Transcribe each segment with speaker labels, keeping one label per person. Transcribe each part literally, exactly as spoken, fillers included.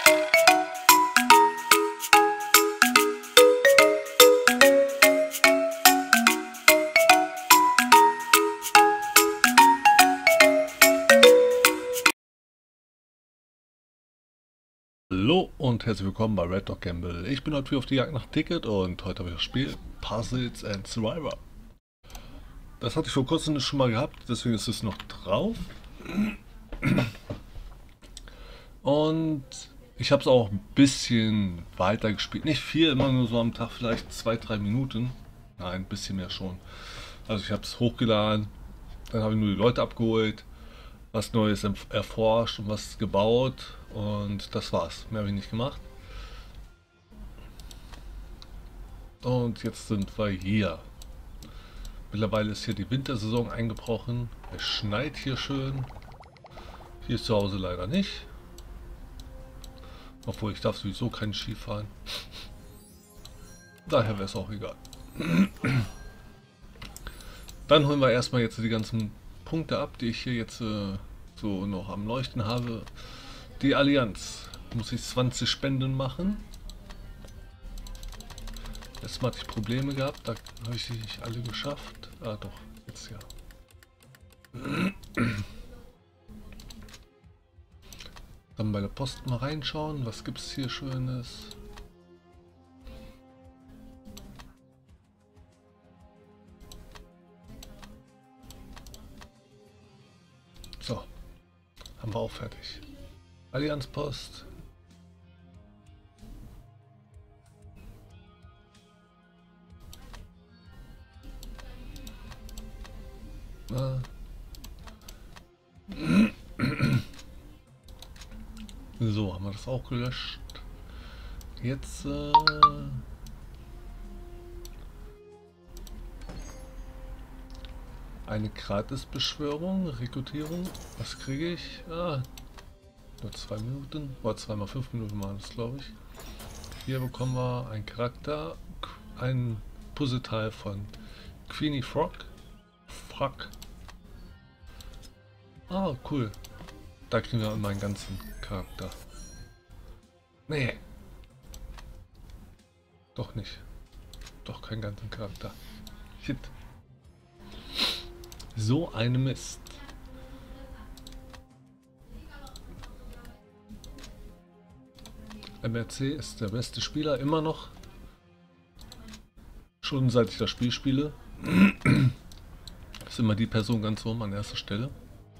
Speaker 1: Hallo und herzlich willkommen bei Red Dog Gamble. Ich bin heute wieder auf die Jagd nach Ticket und heute habe ich das Spiel Puzzles and Survivor. Das hatte ich vor kurzem schon mal gehabt, deswegen ist es noch drauf. Und ich habe es auch ein bisschen weiter gespielt. Nicht viel, immer nur so am Tag, vielleicht zwei, drei Minuten. Nein, ein bisschen mehr schon. Also ich habe es hochgeladen, dann habe ich nur die Leute abgeholt, was Neues erforscht und was gebaut und das war's. Mehr habe ich nicht gemacht. Und jetzt sind wir hier. Mittlerweile ist hier die Wintersaison eingebrochen. Es schneit hier schön. Hier ist zu Hause leider nicht. Obwohl ich darf sowieso keinen Ski fahren. Daher wäre es auch egal. Dann holen wir erstmal jetzt die ganzen Punkte ab, die ich hier jetzt äh, so noch am Leuchten habe. Die Allianz. Muss ich zwanzig Spenden machen. Letztes Mal hatte ich Probleme gehabt, da habe ich sie nicht alle geschafft. Ah doch, jetzt ja. Dann bei der Post mal reinschauen, was gibt es hier Schönes. So, haben wir auch fertig. Allianzpost. Ah. So, haben wir das auch gelöscht. Jetzt äh eine Gratis-Beschwörung, Rekrutierung. Was kriege ich? Ah, nur zwei Minuten. Oder zweimal fünf Minuten waren das, glaube ich. Hier bekommen wir einen Charakter, ein Puzzleteil von Queenie Frog. Frog. Ah, cool. Da kriegen wir meinen ganzen Charakter. Nee. Doch nicht. Doch keinen ganzen Charakter. Shit. So eine Mist. M R C ist der beste Spieler immer noch. Schon seit ich das Spiel spiele. Ist immer die Person ganz oben an erster Stelle.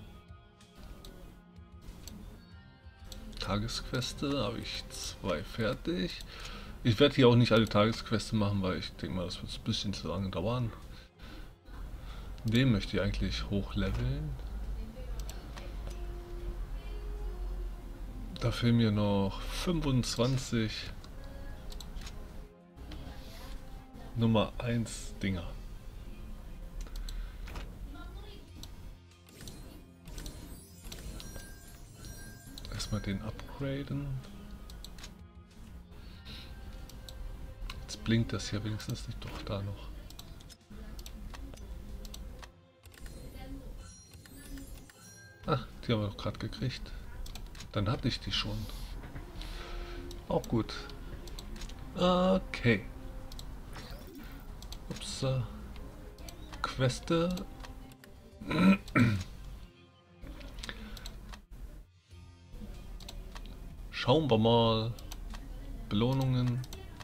Speaker 1: Tagesqueste habe ich zwei fertig. Ich werde hier auch nicht alle Tagesqueste machen, weil ich denke mal, das wird ein bisschen zu lange dauern. Den möchte ich eigentlich hochleveln. Da fehlen mir noch fünfundzwanzig Nummer eins Dinger. Erstmal den upgraden. Jetzt blinkt das hier wenigstens nicht, doch da noch. Ach, die haben wir doch gerade gekriegt. Dann hatte ich die schon. Auch gut. Okay. Ups. Queste. Schauen wir mal. Belohnungen.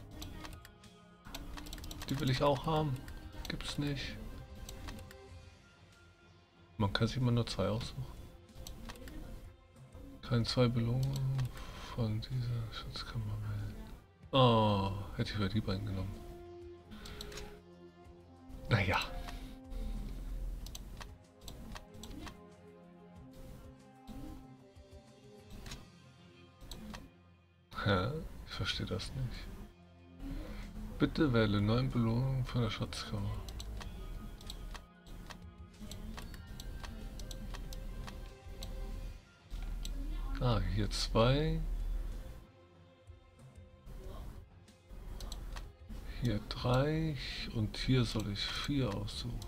Speaker 1: Die will ich auch haben. Gibt's nicht. Man kann sich immer nur zwei aussuchen. Keine zwei Belohnungen von dieser Schutzkammer melden. Oh, hätte ich wieder die beiden genommen. Naja. Hä? Ich verstehe das nicht. Bitte wähle neun Belohnungen von der Schatzkammer. Ah, hier zwei. Hier drei. Und hier soll ich vier aussuchen.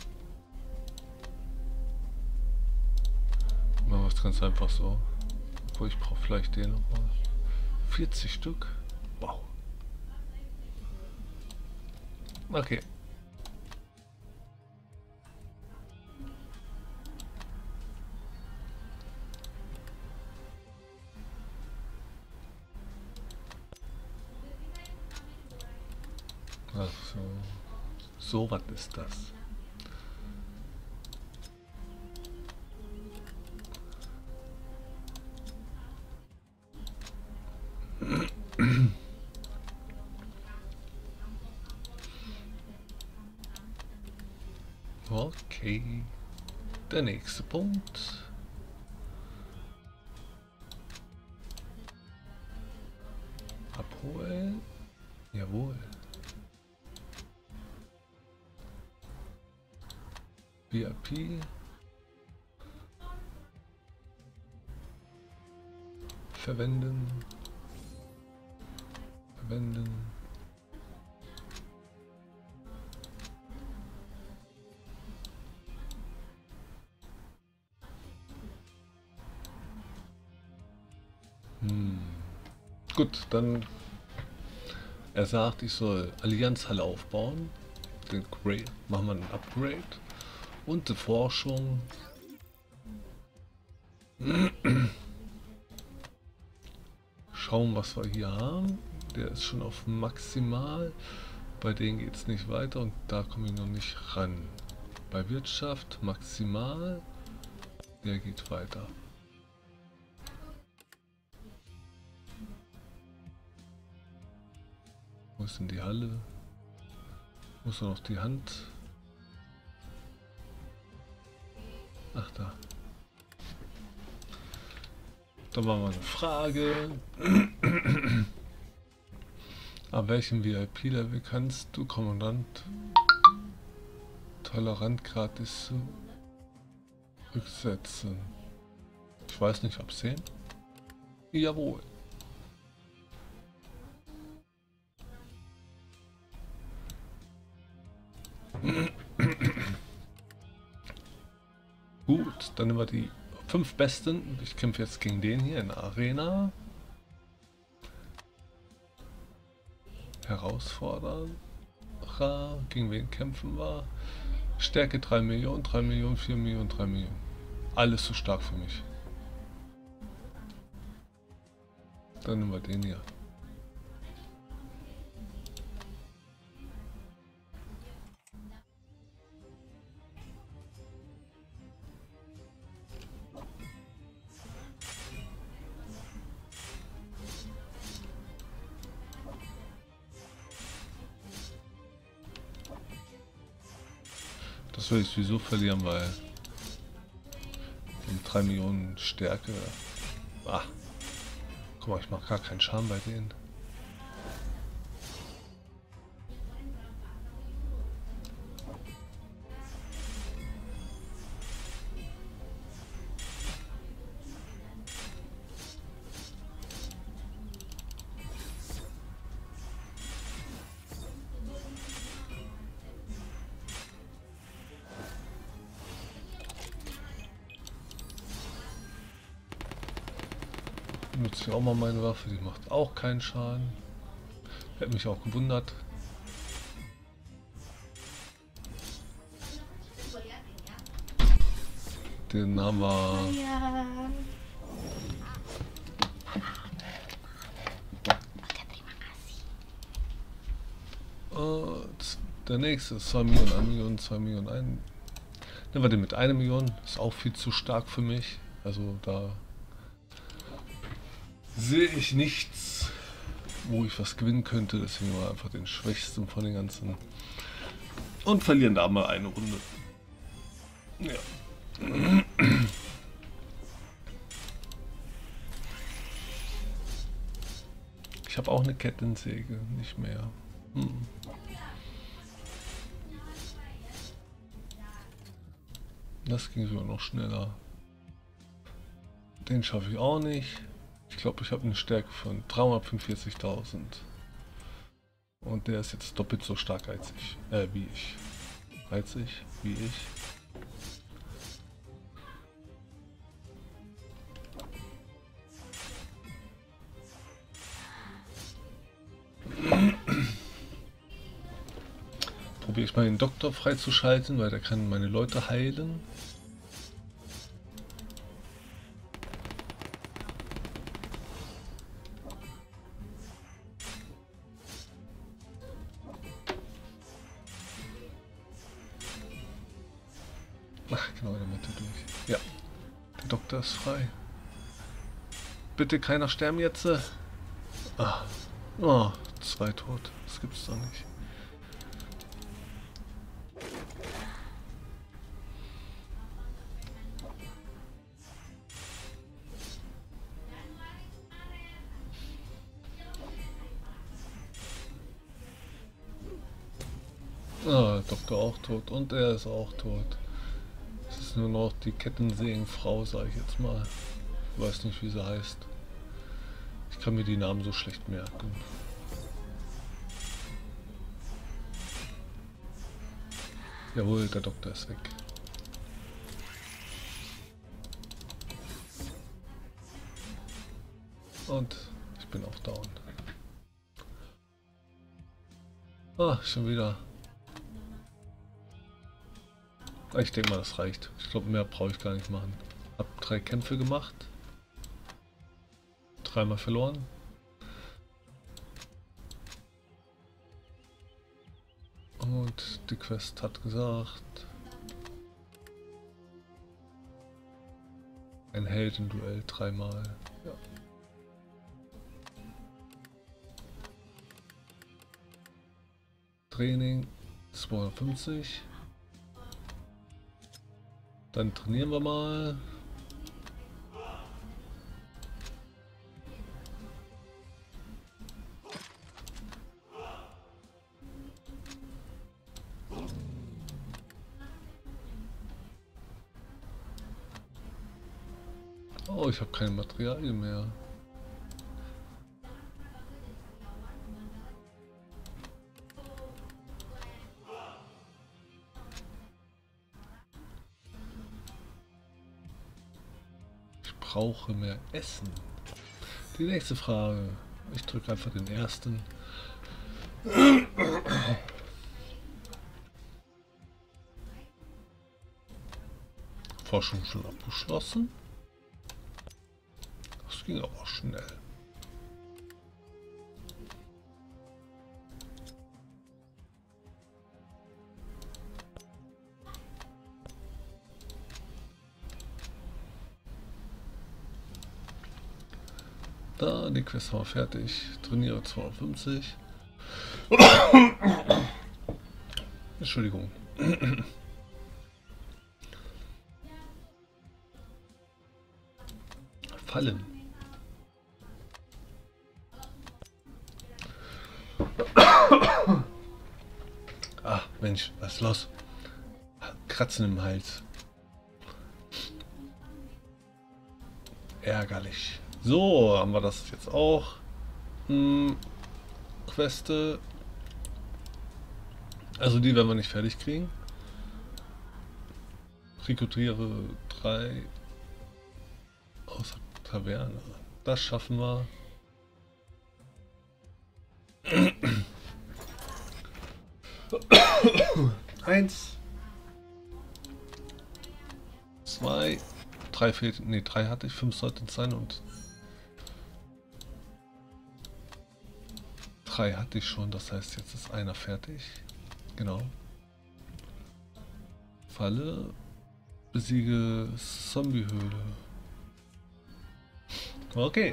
Speaker 1: Machen wir es ganz einfach so. Obwohl, ich brauche vielleicht den nochmal. vierzig Stück? Wow. Okay. Also, so was ist das. Okay, der nächste Punkt. Abholen. Jawohl. V I P. Verwenden. Verwenden. Hm. Gut, dann er sagt, ich soll Allianzhalle aufbauen. Den Grade, machen wir ein Upgrade. Und die Forschung. Schauen, was wir hier haben. Der ist schon auf maximal. Bei denen geht es nicht weiter und da komme ich noch nicht ran. Bei Wirtschaft maximal. Der geht weiter. Wo ist denn die Halle? Muss noch die Hand. Ach da. Da war mal eine Frage. Ab welchem V I P-Level kannst du Kommandant Tolerant gratis zurücksetzen? Ich weiß nicht, ob zehn. Jawohl. Gut, dann nehmen wir die fünf Besten. Ich kämpfe jetzt gegen den hier in der Arena. Herausfordern. Gegen wen kämpfen wir? Stärke drei Millionen, drei Millionen, vier Millionen, drei Millionen. Alles zu stark für mich. Dann nehmen wir den hier. Das will ich sowieso verlieren, weil um drei Millionen Stärke. Ah, guck mal, ich mache gar keinen Schaden bei denen. Nutze ich auch mal meine Waffe, die macht auch keinen Schaden. Hätte mich auch gewundert. Den haben wir.
Speaker 2: Ja.
Speaker 1: Äh, der nächste ist zwei Millionen, eine Million, zwei Millionen, ein. Nehmen wir den mit einer Million, ist auch viel zu stark für mich. Also da sehe ich nichts, wo ich was gewinnen könnte. Deswegen war einfach den schwächsten von den ganzen. Und verlieren da mal eine Runde. Ja. Ich habe auch eine Kettensäge, nicht mehr. Hm. Das ging sogar noch schneller. Den schaffe ich auch nicht. Ich glaube, ich habe eine Stärke von dreihundertfünfundvierzigtausend. Und der ist jetzt doppelt so stark als ich. Äh, wie ich. Als ich, wie ich. probiere ich mal den Doktor freizuschalten, weil der kann meine Leute heilen. Ach, genau, in der Mitte durch. Ja, der Doktor ist frei. Bitte keiner sterben jetzt. Ah. Oh, zwei tot. Das gibt's doch nicht. Ah, Doktor auch tot und er ist auch tot. Es ist nur noch die Kettensägenfrau, sage ich jetzt mal. Ich weiß nicht, wie sie heißt. Ich kann mir die Namen so schlecht merken. Jawohl, der Doktor ist weg. Und ich bin auch down. Ah, schon wieder. Ich denke mal, das reicht. Ich glaube, mehr brauche ich gar nicht machen. Hab drei Kämpfe gemacht. Dreimal verloren. Und die Quest hat gesagt, ein Heldenduell dreimal. Ja. Training zweihundertfünfzig. Dann trainieren wir mal. Oh, ich habe kein Materialien mehr. Ich brauche mehr Essen. Die nächste Frage. Ich drücke einfach den ersten. Forschung schon abgeschlossen. Das ging aber schnell. Da, die Quest war fertig. Trainiere zweihundertfünfzig. Entschuldigung. Fallen. Ah, Mensch, was ist los? Kratzen im Hals. Ärgerlich. So, haben wir das jetzt auch. Hm, Queste. Also die werden wir nicht fertig kriegen. Rekrutiere drei aus der Taverne. Das schaffen wir. Eins. Zwei. Drei fehlt. Ne, drei hatte ich. Fünf sollten es sein und drei hatte ich schon. Das heißt, jetzt ist einer fertig. Genau. Falle. Besiege Zombiehöhle. Okay.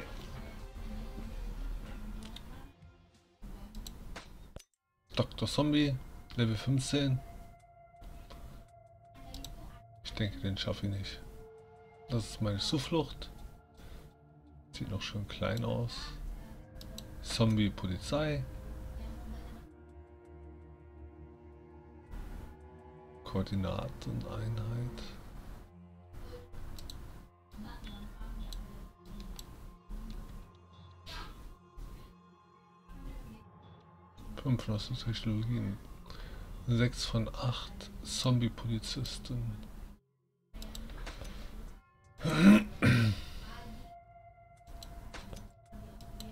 Speaker 1: Doktor Zombie, Level fünfzehn. Ich denke, den schaffe ich nicht. Das ist meine Zuflucht. Sieht noch schön klein aus. Zombie Polizei. Koordinateneinheit. fünf Technologien. sechs von acht Zombie-Polizisten.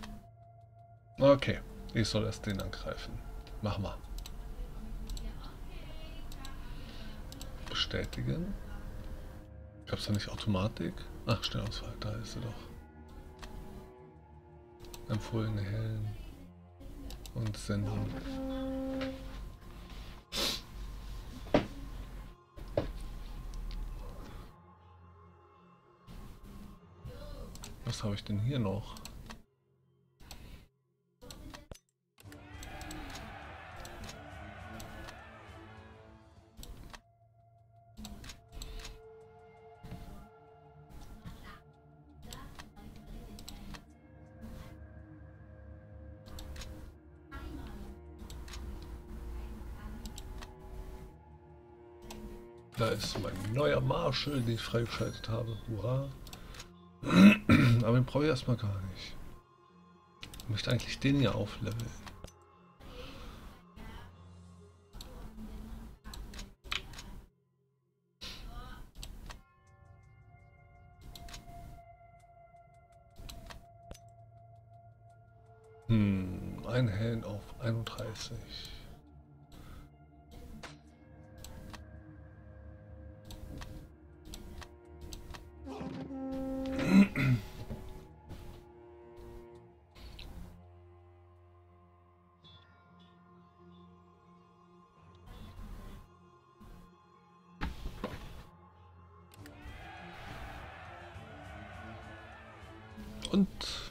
Speaker 1: Okay, ich soll erst den angreifen. Mach mal. bestätigen. Gab es da nicht Automatik? Ach, Schnellauswahl, da ist sie doch. Empfohlene Hellen und senden. Was habe ich denn hier noch? Da ist mein neuer Marshall, den ich freigeschaltet habe. Hurra! Aber den brauche ich erstmal gar nicht. Ich möchte eigentlich den hier aufleveln. Hm, ein Helm auf einunddreißig. Und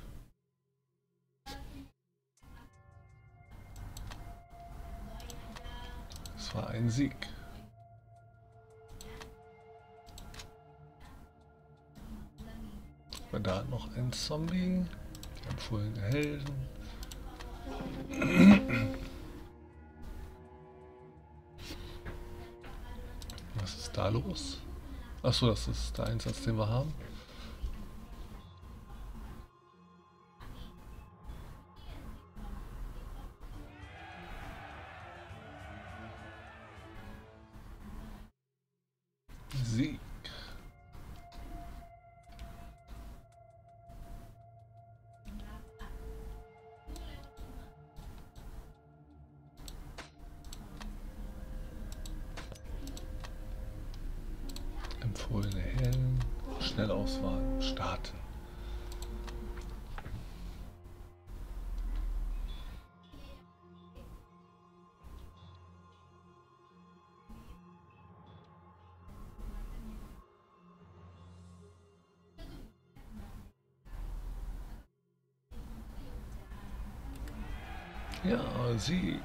Speaker 1: es war ein Sieg. Aber da hat noch ein Zombie, die empfohlene Helden. Was ist da los? Achso, das ist der Einsatz, den wir haben. Sieg. Empfohlene Helden, Schnellauswahl, starten. Ja, Sieg.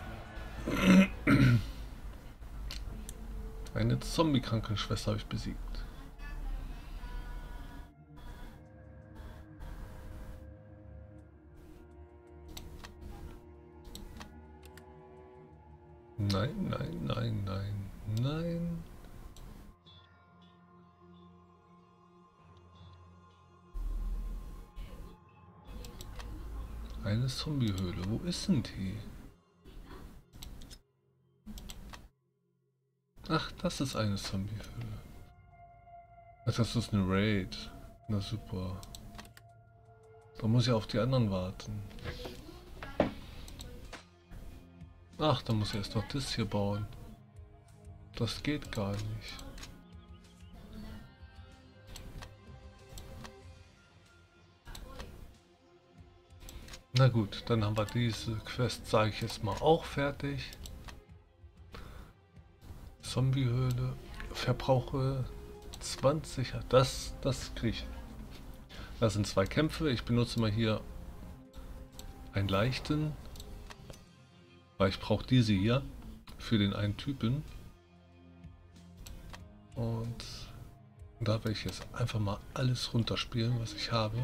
Speaker 1: Eine Zombie-Krankenschwester habe ich besiegt. Nein, nein, nein, nein, nein. Eine Zombiehöhle. Wo ist denn die? Ach, das ist eine Zombiehöhle. Ach, das ist eine Raid. Na super. Da muss ich auf die anderen warten. Ach, da muss ich erst noch das hier bauen. Das geht gar nicht. Na gut, dann haben wir diese Quest, sage ich jetzt mal, auch fertig. Zombiehöhle, verbrauche zwanzig, das, das kriege ich. Das sind zwei Kämpfe, ich benutze mal hier einen leichten, weil ich brauche diese hier für den einen Typen. Und da werde ich jetzt einfach mal alles runterspielen, was ich habe.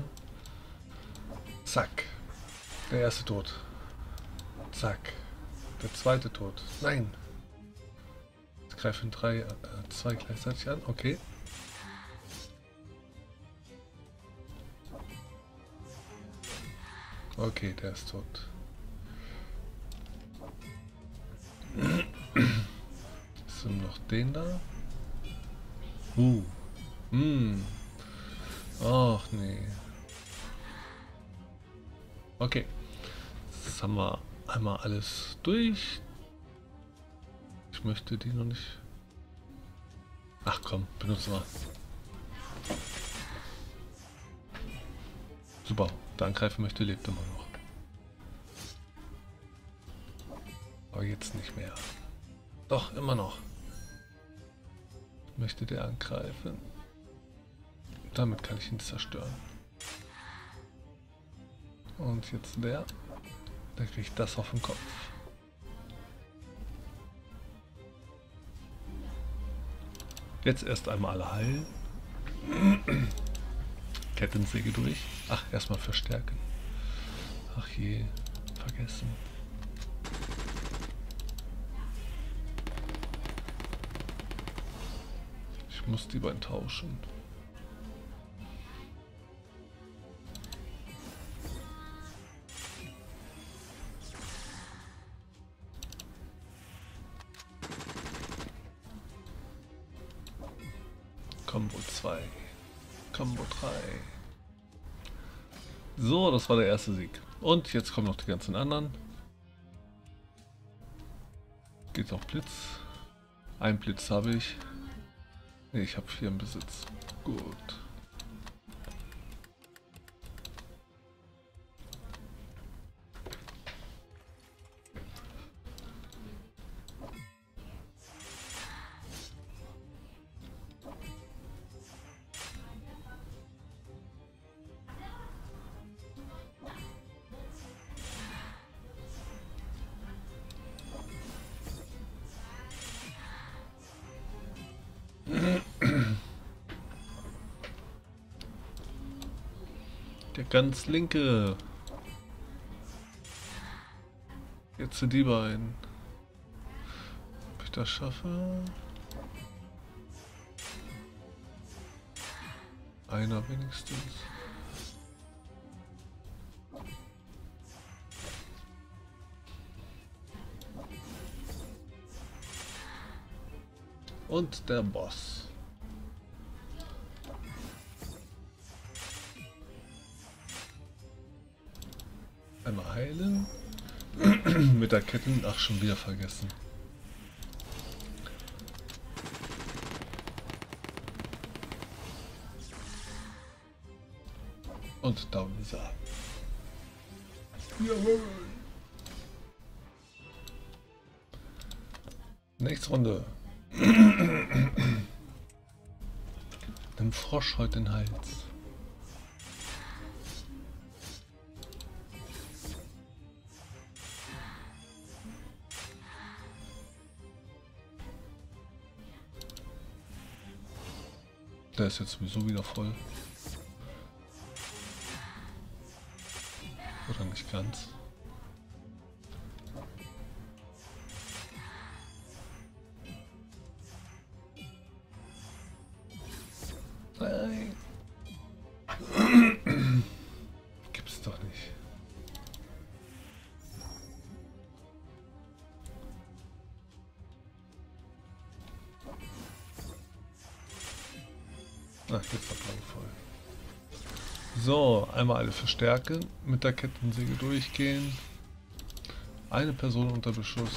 Speaker 1: Zack. Der erste tot. Zack. Der zweite tot. Nein. Jetzt greifen drei, äh, zwei gleichzeitig an. Okay. Okay, der ist tot. So, noch den da. Uh. Hm. Ach nee. Okay. Jetzt haben wir einmal alles durch. Ich möchte die noch nicht. Ach komm, benutzen wir. Super, der angreifen möchte, lebt immer noch. Aber jetzt nicht mehr. Doch, immer noch. Möchte der angreifen. Damit kann ich ihn zerstören. Und jetzt der. Der kriegt das auf den Kopf. Jetzt erst einmal alle heilen. Kettensäge durch. Ach, erstmal verstärken. Ach je, vergessen. Ich muss die beiden tauschen. Combo zwei. Combo drei. So, das war der erste Sieg. Und jetzt kommen noch die ganzen anderen. Geht's auf Blitz? Ein Blitz habe ich. Ne, ich habe vier im Besitz. Gut. Der ganz linke. Jetzt sind die beiden. Ob ich das schaffe? Einer wenigstens. Und der Boss. Einmal heilen. Mit der Ketten. Ach, schon wieder vergessen. Und down ist er. Jawohl. Nächste Runde. Dem Frosch heute den Hals. Der ist jetzt sowieso wieder voll. Oder nicht ganz. Nein. Gibt's doch nicht. Ach, jetzt ist der Blau voll. So, einmal alle verstärken, mit der Kettensäge durchgehen. Eine Person unter Beschuss.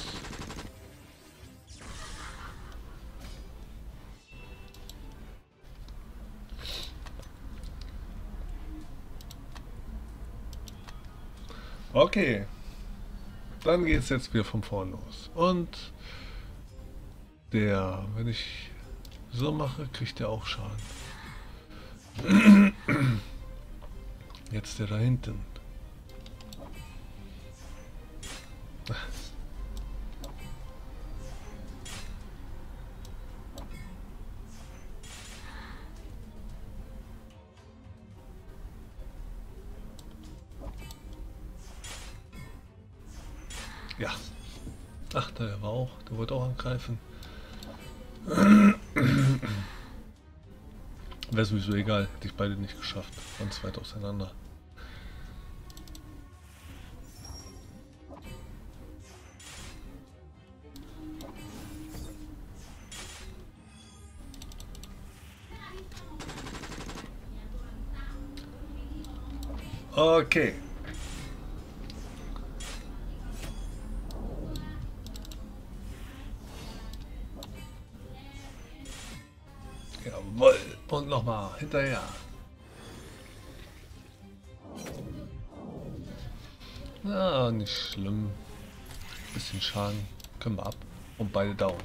Speaker 1: Okay, dann geht es jetzt wieder von vorn los. Und der, wenn ich so mache, kriegt er auch Schaden. Jetzt der da hinten. Ja. Ach, der war auch. Der wollte auch angreifen. Wäre sowieso egal. Hätte ich beide nicht geschafft. Waren zu weit auseinander. Okay. Und nochmal hinterher. Ja, nicht schlimm. Bisschen Schaden können wir ab. Und beide down.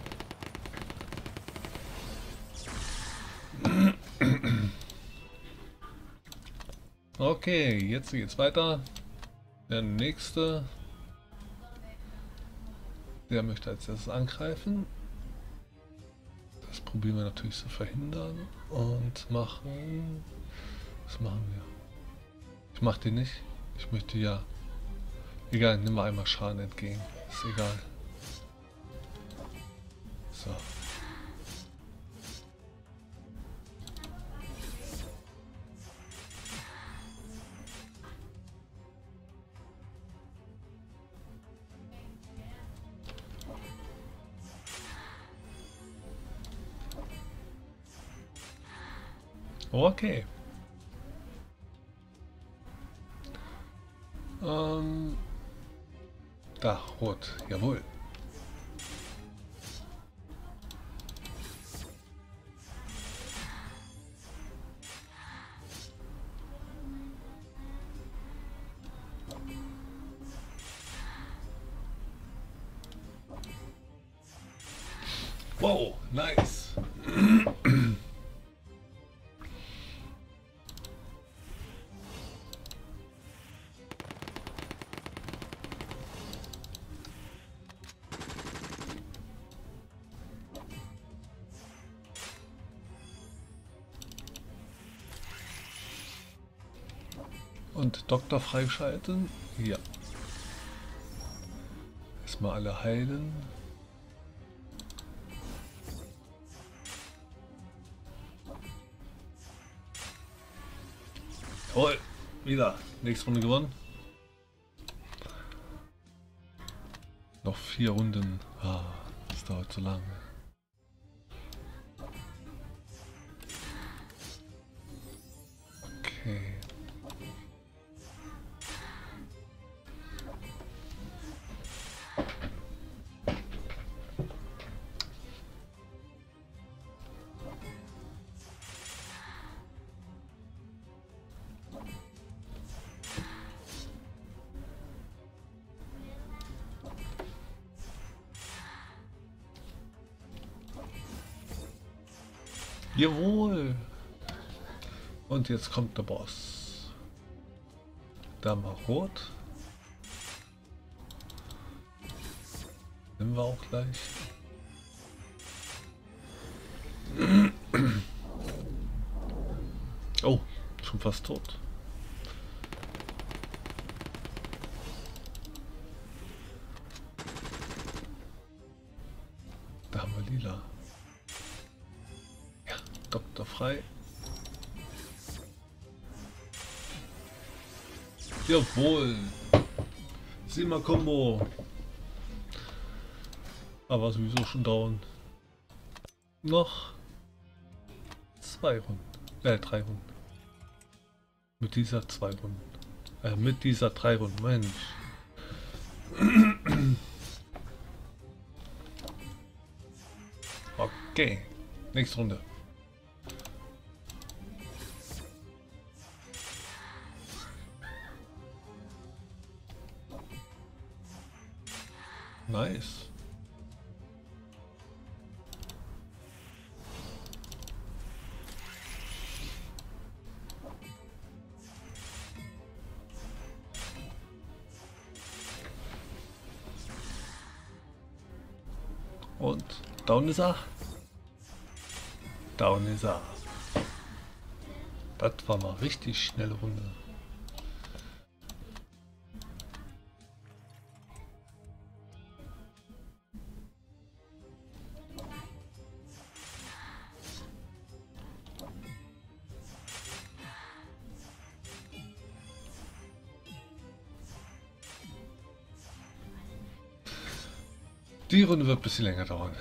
Speaker 1: Okay, jetzt geht's weiter. Der nächste. Der möchte als erstes angreifen. Das probieren wir natürlich zu verhindern. Und machen... Was machen wir? Ich mach den nicht. Ich möchte ja... Egal, nimm mal einmal Schaden entgegen. Ist egal. So. Okay. Ähm, da, rot. Jawohl. Wow, nice. Und Doktor freischalten. Ja. Erstmal alle heilen. Jawohl. Wieder. Nächste Runde gewonnen. Noch vier Runden. Ah, das dauert zu lange. Okay. Jawohl! Und jetzt kommt der Boss. Da mal rot. Nehmen wir auch gleich. Oh, schon fast tot. Da haben wir lila. Ja, Doktor frei. Jawohl. Siebenmal Combo. Aber sowieso schon dauern. Noch zwei Runden. Äh, drei Runden. Mit dieser zwei Runden. Äh, mit dieser drei Runden. Mensch. Okay. Nächste Runde. Nice. Und down ist er. Down ist er. Das war mal richtig schnelle Runde. Die Runde wird ein bisschen länger dauern.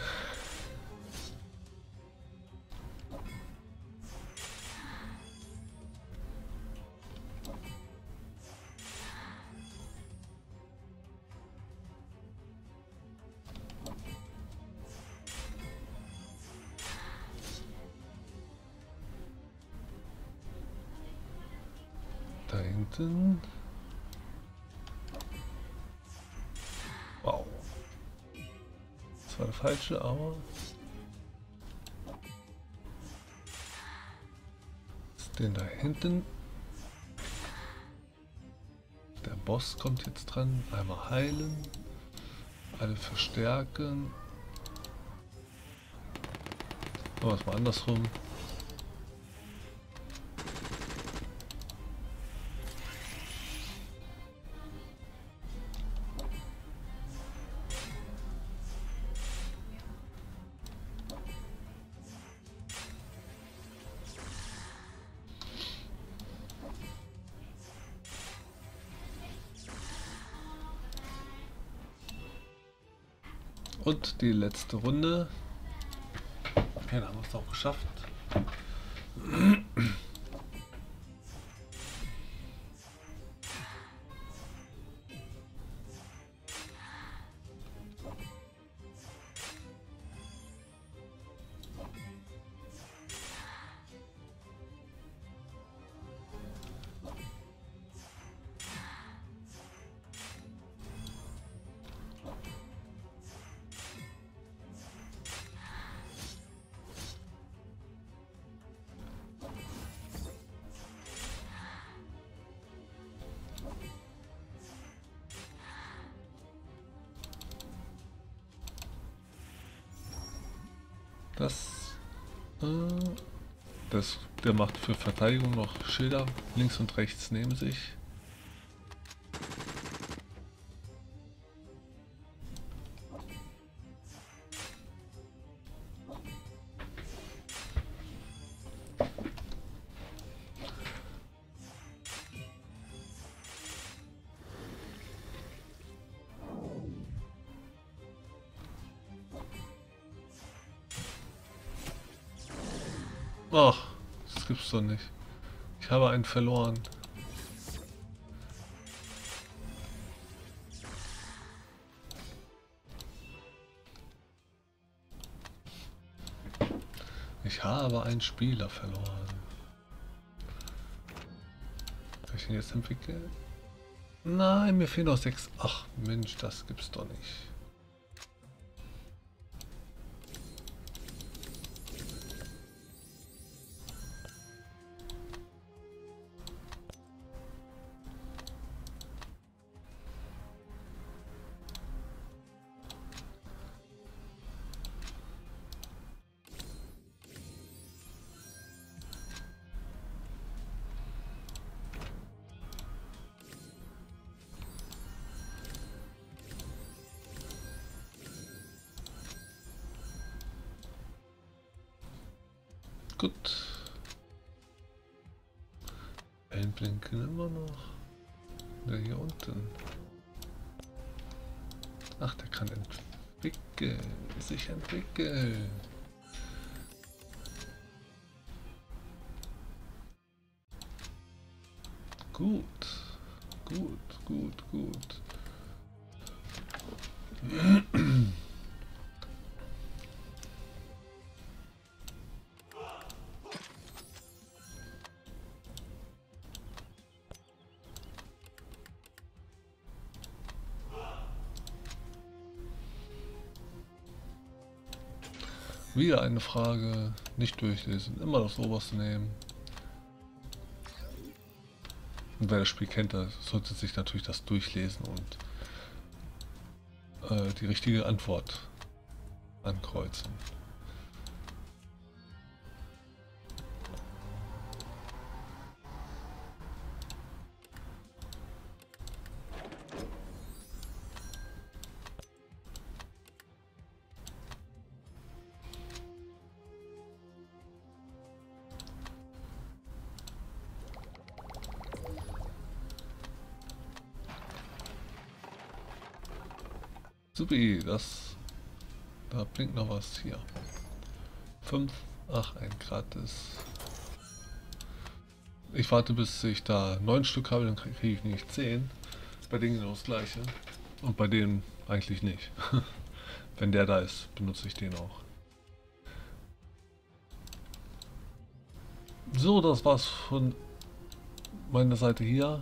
Speaker 1: hinten. Wow. Das war der falsche, aber... Den da hinten. Der Boss kommt jetzt dran. Einmal heilen. Alle verstärken. Aber es mal andersrum. Und die letzte Runde. Okay, dann haben wir es auch geschafft. Das, äh, das, der macht für Verteidigung noch Schilder links und rechts neben sich. Ach, das gibt's doch nicht. Ich habe einen verloren. Ich habe einen Spieler verloren. Soll ich ihn jetzt entwickeln? Nein, mir fehlen noch sechs. Ach Mensch, das gibt's doch nicht. Gut. Ein blinken immer noch. Der hier unten. Ach, der kann entwickeln. Sich entwickeln. Gut. Gut, gut, gut. Wieder eine Frage, nicht durchlesen, immer das oberste nehmen. Und wer das Spiel kennt, der sollte sich natürlich das durchlesen und äh, die richtige Antwort ankreuzen. Supi, das, da blinkt noch was hier. fünf, ach, ein gratis. Ich warte, bis ich da neun Stück habe, dann kriege ich nicht zehn. Bei denen genau das gleiche. Und bei dem eigentlich nicht. Wenn der da ist, benutze ich den auch. So, das war's von meine Seite hier.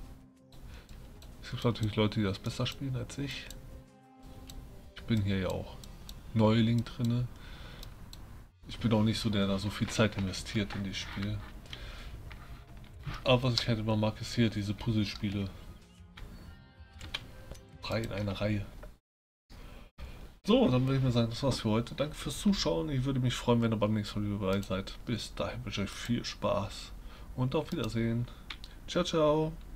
Speaker 1: Es gibt natürlich Leute, die das besser spielen als ich. Ich bin hier ja auch Neuling drinne. Ich bin auch nicht so der, der da so viel Zeit investiert in das Spiel. Aber was ich halt immer mag, ist hier diese Puzzlespiele. Drei in einer Reihe. So, dann würde ich mal sagen, das war's für heute. Danke fürs Zuschauen. Ich würde mich freuen, wenn ihr beim nächsten Mal dabei seid. Bis dahin wünsche ich euch viel Spaß und auf Wiedersehen. Ciao, ciao.